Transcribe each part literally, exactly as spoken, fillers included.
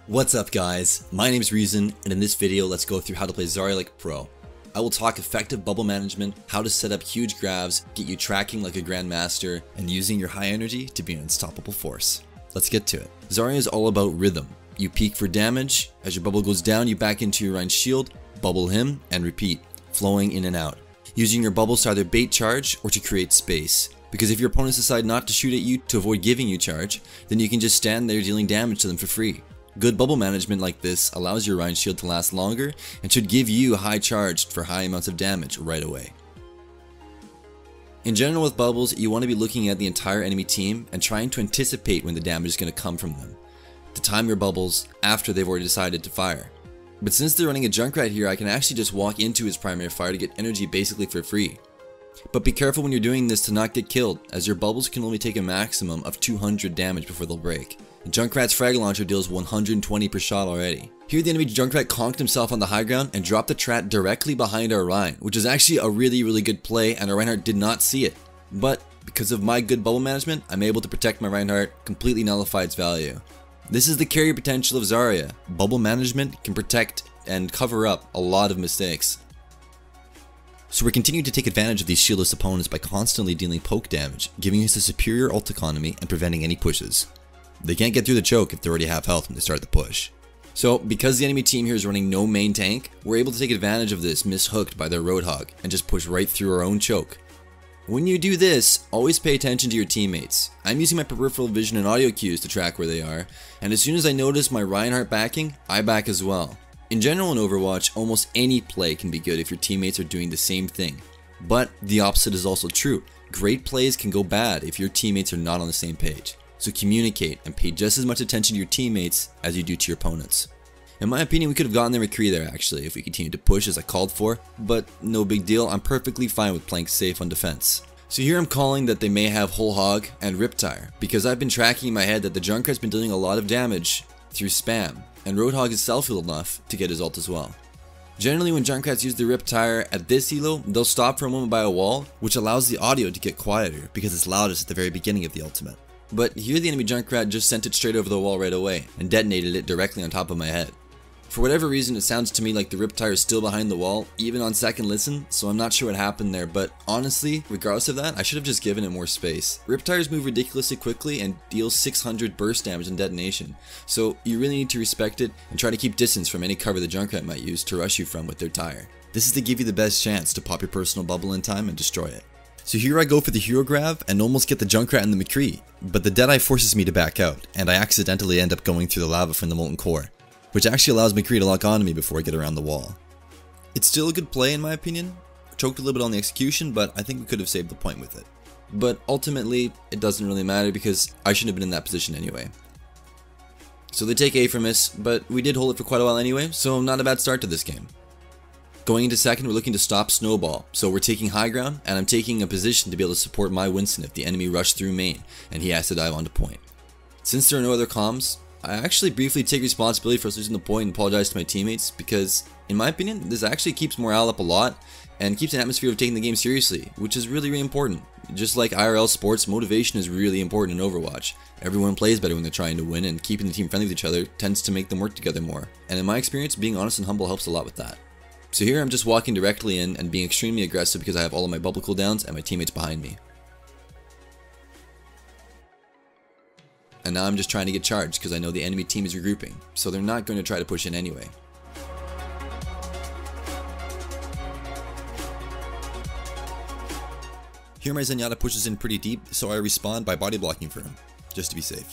What's up guys, my name is Reason, and in this video let's go through how to play Zarya like a pro. I will talk effective bubble management, how to set up huge grabs, get you tracking like a grandmaster, and using your high energy to be an unstoppable force. Let's get to it. Zarya is all about rhythm. You peak for damage, as your bubble goes down you back into your Rein's shield, bubble him, and repeat, flowing in and out. Using your bubbles to either bait charge or to create space. Because if your opponents decide not to shoot at you to avoid giving you charge, then you can just stand there dealing damage to them for free. Good bubble management like this allows your Rein's shield to last longer and should give you high charge for high amounts of damage right away. In general with bubbles, you want to be looking at the entire enemy team and trying to anticipate when the damage is going to come from them. To time your bubbles after they've already decided to fire. But since they're running a Junkrat here, I can actually just walk into his primary fire to get energy basically for free. But be careful when you're doing this to not get killed, as your bubbles can only take a maximum of two hundred damage before they'll break. Junkrat's frag launcher deals one hundred twenty per shot already. Here the enemy Junkrat conked himself on the high ground and dropped the trap directly behind our Rein, which is actually a really really good play, and our Reinhardt did not see it. But because of my good bubble management, I'm able to protect my Reinhardt, completely nullify its value. This is the carry potential of Zarya. Bubble management can protect and cover up a lot of mistakes. So we're continuing to take advantage of these shieldless opponents by constantly dealing poke damage, giving us a superior ult economy and preventing any pushes. They can't get through the choke if they already have health when they start the push. So because the enemy team here is running no main tank, we're able to take advantage of this mishooked by their Roadhog and just push right through our own choke. When you do this, always pay attention to your teammates. I'm using my peripheral vision and audio cues to track where they are, and as soon as I notice my Reinhardt backing, I back as well. In general in Overwatch, almost any play can be good if your teammates are doing the same thing. But the opposite is also true. Great plays can go bad if your teammates are not on the same page. So communicate and pay just as much attention to your teammates as you do to your opponents. In my opinion, we could have gotten the McCree there actually if we continued to push as I called for, but no big deal, I'm perfectly fine with playing safe on defense. So here I'm calling that they may have Whole Hog and Riptire, because I've been tracking in my head that the Junkrat's been dealing a lot of damage through spam, and Roadhog is self-healed enough to get his ult as well. Generally when Junkrats use the Riptire at this elo, they'll stop for a moment by a wall, which allows the audio to get quieter because it's loudest at the very beginning of the ultimate. But here the enemy Junkrat just sent it straight over the wall right away, and detonated it directly on top of my head. For whatever reason it sounds to me like the Riptire is still behind the wall, even on second listen, so I'm not sure what happened there, but honestly, regardless of that, I should have just given it more space. Riptires move ridiculously quickly and deal six hundred burst damage and detonation, so you really need to respect it and try to keep distance from any cover the Junkrat might use to rush you from with their tire. This is to give you the best chance to pop your personal bubble in time and destroy it. So here I go for the hero grab and almost get the Junkrat and the McCree, but the Deadeye forces me to back out, and I accidentally end up going through the lava from the Molten Core, which actually allows McCree to lock onto me before I get around the wall. It's still a good play in my opinion. Choked a little bit on the execution, but I think we could have saved the point with it. But ultimately, it doesn't really matter because I shouldn't have been in that position anyway. So they take A from us, but we did hold it for quite a while anyway, so not a bad start to this game. Going into second, we're looking to stop Snowball, so we're taking high ground, and I'm taking a position to be able to support my Winston if the enemy rushed through main, and he has to dive onto point. Since there are no other comms, I actually briefly take responsibility for us losing the point and apologize to my teammates, because in my opinion, this actually keeps morale up a lot, and keeps an atmosphere of taking the game seriously, which is really really important. Just like I R L sports, motivation is really important in Overwatch. Everyone plays better when they're trying to win, and keeping the team friendly with each other tends to make them work together more. And in my experience, being honest and humble helps a lot with that. So here I'm just walking directly in and being extremely aggressive because I have all of my bubble cooldowns and my teammates behind me. And now I'm just trying to get charged because I know the enemy team is regrouping, so they're not going to try to push in anyway. Here my Zenyatta pushes in pretty deep, so I respawn by body blocking for him, just to be safe.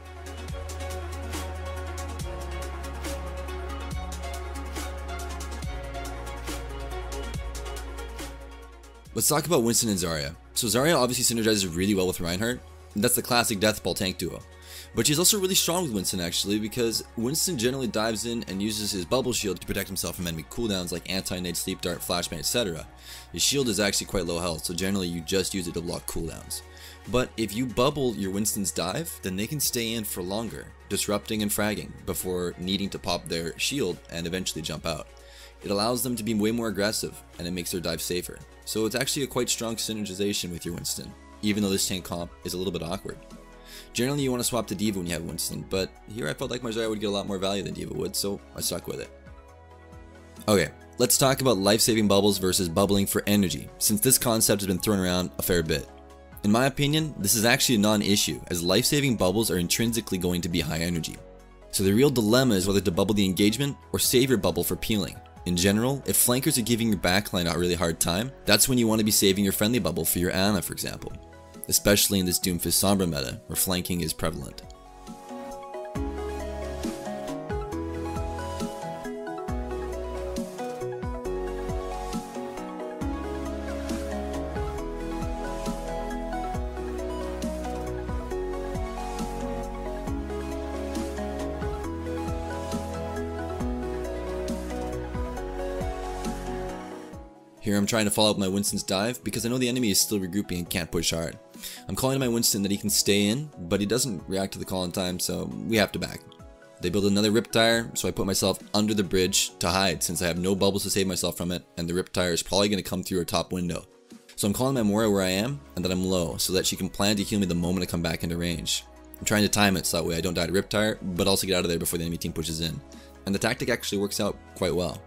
Let's talk about Winston and Zarya. So Zarya obviously synergizes really well with Reinhardt. That's the classic deathball tank duo. But she's also really strong with Winston actually, because Winston generally dives in and uses his bubble shield to protect himself from enemy cooldowns like anti-nade, sleep dart, flashbang, et cetera. His shield is actually quite low health, so generally you just use it to block cooldowns. But if you bubble your Winston's dive, then they can stay in for longer, disrupting and fragging before needing to pop their shield and eventually jump out. It allows them to be way more aggressive, and it makes their dive safer. So it's actually a quite strong synergization with your Winston, even though this tank comp is a little bit awkward. Generally you want to swap to D.Va when you have Winston, but here I felt like my Zarya would get a lot more value than D.Va would, so I stuck with it. Okay, let's talk about life-saving bubbles versus bubbling for energy, since this concept has been thrown around a fair bit. In my opinion, this is actually a non-issue, as life-saving bubbles are intrinsically going to be high energy. So the real dilemma is whether to bubble the engagement or save your bubble for peeling. In general, if flankers are giving your backline a really hard time, that's when you want to be saving your friendly bubble for your Ana, for example. Especially in this Doomfist Sombra meta, where flanking is prevalent. Here I'm trying to follow up my Winston's dive because I know the enemy is still regrouping and can't push hard. I'm calling to my Winston that he can stay in, but he doesn't react to the call in time, so we have to back. They build another Riptire, so I put myself under the bridge to hide since I have no bubbles to save myself from it, and the Riptire is probably going to come through our top window. So I'm calling my Moira where I am and that I'm low so that she can plan to heal me the moment I come back into range. I'm trying to time it so that way I don't die to Riptire, but also get out of there before the enemy team pushes in. And the tactic actually works out quite well.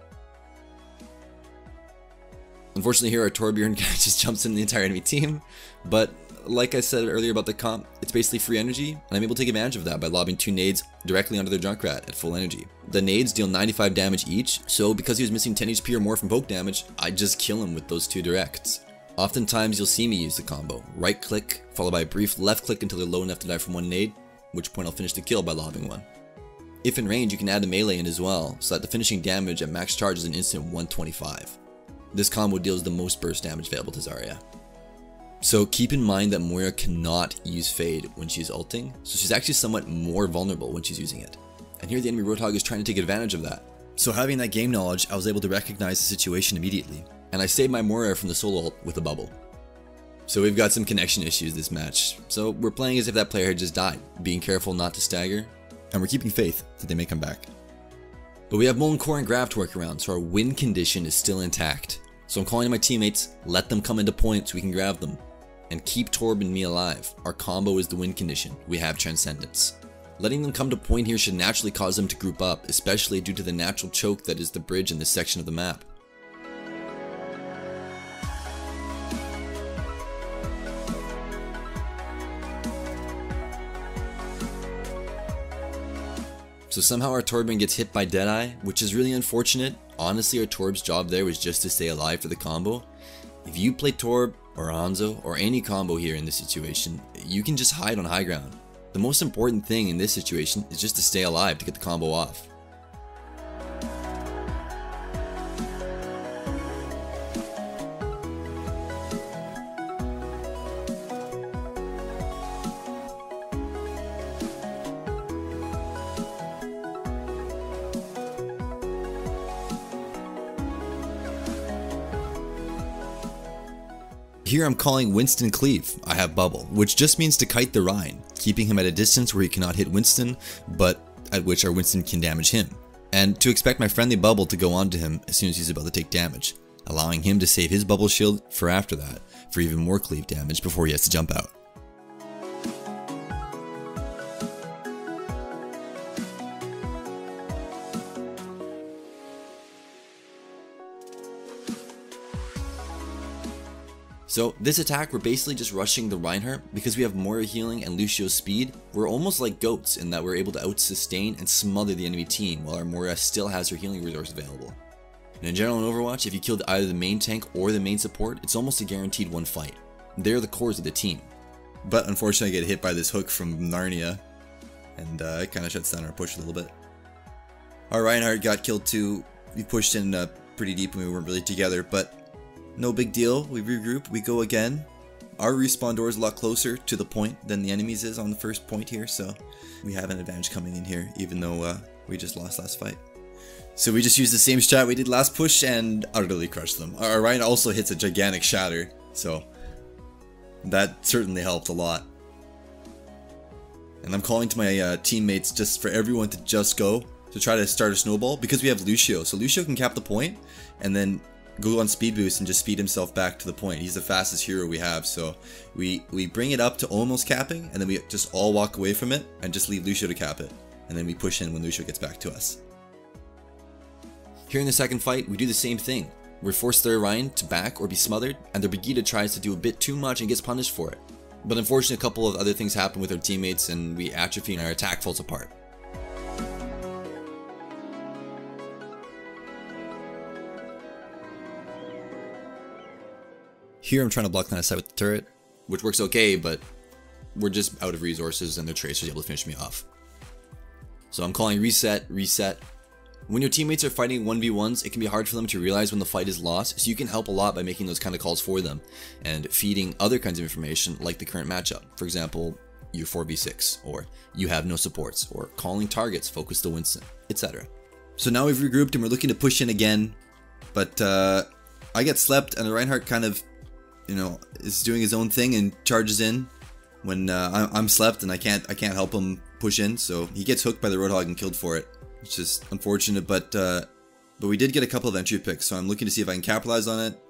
Unfortunately here our Torbjorn just jumps in the entire enemy team, but like I said earlier about the comp, it's basically free energy, and I'm able to take advantage of that by lobbing two nades directly onto their Junkrat at full energy. The nades deal ninety-five damage each, so because he was missing ten H P or more from poke damage, I just kill him with those two directs. Oftentimes you'll see me use the combo, right click, followed by a brief left click until they're low enough to die from one nade, at which point I'll finish the kill by lobbing one. If in range you can add a melee in as well, so that the finishing damage at max charge is an instant one twenty-five. This combo deals the most burst damage available to Zarya. So keep in mind that Moira cannot use Fade when she's ulting, so she's actually somewhat more vulnerable when she's using it. And here the enemy Roadhog is trying to take advantage of that. So having that game knowledge, I was able to recognize the situation immediately, and I saved my Moira from the solo ult with a bubble. So we've got some connection issues this match, so we're playing as if that player had just died, being careful not to stagger, and we're keeping faith that they may come back. But we have Molten Core and Grav to work around, so our win condition is still intact. So I'm calling to my teammates, let them come into point so we can grab them. And keep Torb and me alive. Our combo is the win condition. We have Transcendence. Letting them come to point here should naturally cause them to group up, especially due to the natural choke that is the bridge in this section of the map. So somehow our Torbjorn gets hit by Deadeye, which is really unfortunate. Honestly, our Torb's job there was just to stay alive for the combo. If you play Torb or Hanzo or any combo here in this situation, you can just hide on high ground. The most important thing in this situation is just to stay alive to get the combo off. Here I'm calling Winston Cleave. I have Bubble, which just means to kite the Rhine, keeping him at a distance where he cannot hit Winston, but at which our Winston can damage him. And to expect my friendly Bubble to go onto him as soon as he's about to take damage, allowing him to save his Bubble shield for after that, for even more Cleave damage before he has to jump out. So this attack, we're basically just rushing the Reinhardt because we have Moira healing and Lucio's speed. We're almost like goats in that we're able to out-sustain and smother the enemy team while our Moira still has her healing resource available. And in general in Overwatch, if you killed either the main tank or the main support, it's almost a guaranteed one fight. They're the cores of the team. But unfortunately I get hit by this hook from Narnia, and uh, it kind of shuts down our push a little bit. Our Reinhardt got killed too. We pushed in uh, pretty deep and we weren't really together, but no big deal. We regroup, we go again. Our respawn door is a lot closer to the point than the enemy's is on the first point here, so we have an advantage coming in here, even though uh, we just lost last fight. So we just used the same strat we did last push and utterly crushed them. Our Ryan also hits a gigantic shatter, so that certainly helped a lot. And I'm calling to my uh, teammates just for everyone to just go to try to start a snowball because we have Lucio. So Lucio can cap the point, and then go on speed boost and just speed himself back to the point. He's the fastest hero we have, so we we bring it up to almost capping, and then we just all walk away from it and just leave Lucio to cap it, and then we push in when Lucio gets back to us. Here in the second fight, we do the same thing. We force their Orion to back or be smothered, and their Brigida tries to do a bit too much and gets punished for it. But unfortunately, a couple of other things happen with our teammates, and we atrophy and our attack falls apart. Here I'm trying to block line of sight with the turret, which works okay, but we're just out of resources and their Tracer's able to finish me off. So I'm calling reset, reset. When your teammates are fighting one v ones, it can be hard for them to realize when the fight is lost, so you can help a lot by making those kind of calls for them and feeding other kinds of information like the current matchup. For example, you're four v six, or you have no supports, or calling targets, focus to Winston, et cetera. So now we've regrouped and we're looking to push in again, but uh, I get slept and the Reinhardt kind of, you know, is doing his own thing and charges in when uh, I'm slept and I can't I can't help him push in, so he gets hooked by the Roadhog and killed for it. It's just unfortunate, but uh, but we did get a couple of entry picks, so I'm looking to see if I can capitalize on it.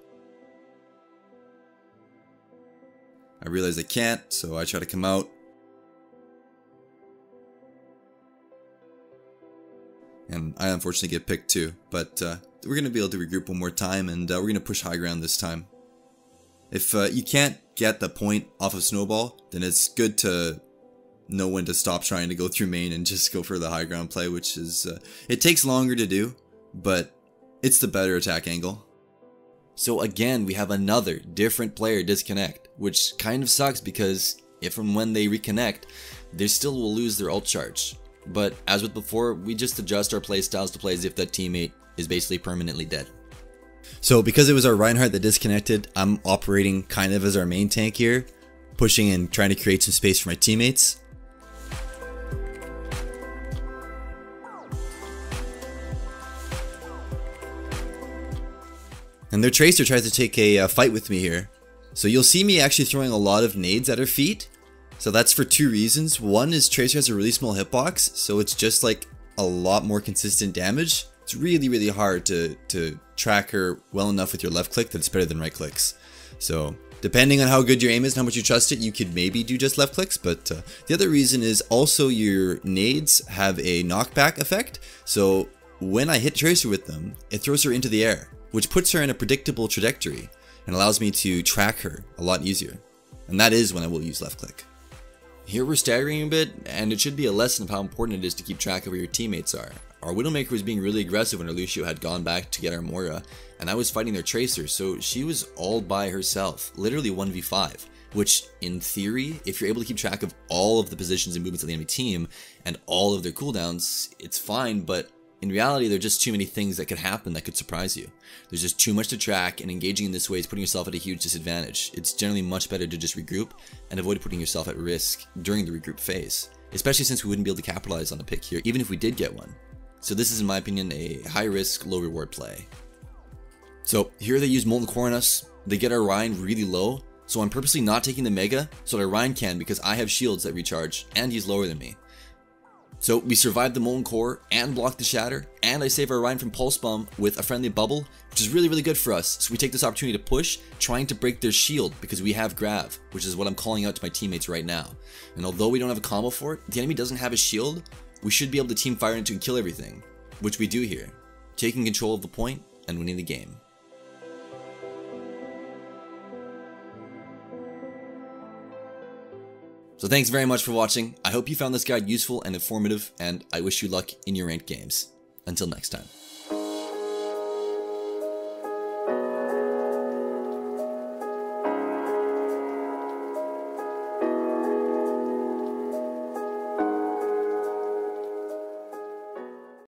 I realize I can't, so I try to come out. And I unfortunately get picked too, but uh, we're going to be able to regroup one more time, and uh, we're going to push high ground this time. If uh, you can't get the point off of Snowball, then it's good to know when to stop trying to go through main and just go for the high ground play, which is, uh, it takes longer to do, but it's the better attack angle. So again, we have another different player disconnect, which kind of sucks because if and when they reconnect, they still will lose their ult charge. But as with before, we just adjust our playstyles to play as if that teammate is basically permanently dead. So because it was our Reinhardt that disconnected, I'm operating kind of as our main tank here, pushing and trying to create some space for my teammates. And their Tracer tries to take a uh, fight with me here. So you'll see me actually throwing a lot of nades at her feet. So that's for two reasons. One is Tracer has a really small hitbox, so it's just like a lot more consistent damage. It's really, really hard to, to track her well enough with your left click that it's better than right clicks. So depending on how good your aim is and how much you trust it, you could maybe do just left clicks. But uh, the other reason is also your nades have a knockback effect. So when I hit Tracer with them, it throws her into the air, which puts her in a predictable trajectory and allows me to track her a lot easier. And that is when I will use left click. Here we're staggering a bit, and it should be a lesson of how important it is to keep track of where your teammates are. Our Widowmaker was being really aggressive when our Lucio had gone back to get our Moira, and I was fighting their Tracer, so she was all by herself, literally one v five. Which, in theory, if you're able to keep track of all of the positions and movements of the enemy team, and all of their cooldowns, it's fine, but in reality, there are just too many things that could happen that could surprise you. There's just too much to track, and engaging in this way is putting yourself at a huge disadvantage. It's generally much better to just regroup and avoid putting yourself at risk during the regroup phase, especially since we wouldn't be able to capitalize on a pick here, even if we did get one. So this is, in my opinion, a high risk, low reward play. So here they use Molten Core on us. They get our Ryan really low, so I'm purposely not taking the Mega so that Ryan can, because I have shields that recharge, and he's lower than me. So we survive the Molten Core and block the Shatter, and I save our Ryan from Pulse Bomb with a friendly bubble, which is really, really good for us. So we take this opportunity to push, trying to break their shield because we have Grav, which is what I'm calling out to my teammates right now. And although we don't have a combo for it, the enemy doesn't have a shield, we should be able to team fire into and kill everything, which we do here, taking control of the point and winning the game. So thanks very much for watching. I hope you found this guide useful and informative, and I wish you luck in your ranked games. Until next time.